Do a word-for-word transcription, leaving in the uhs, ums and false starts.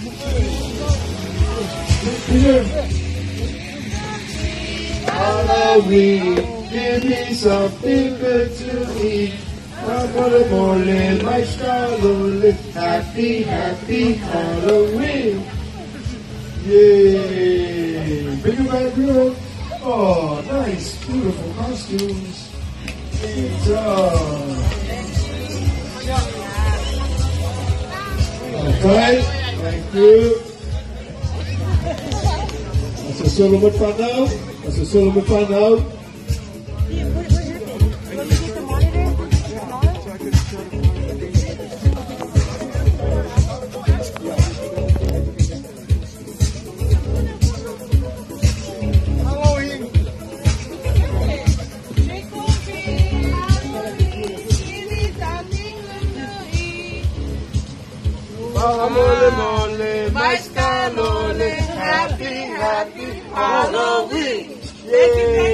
Halloween, give me something good to eat. Mole, mole, my Satele. Happy, happy Halloween. Yay! Bring it back, bring it back. Oh, nice, beautiful costumes. Good job. Okay, thank you. Nasusulong mo pa now? Nasusulong mo pa now? Mole, mole, my Satele, happy, happy Halloween. Yay!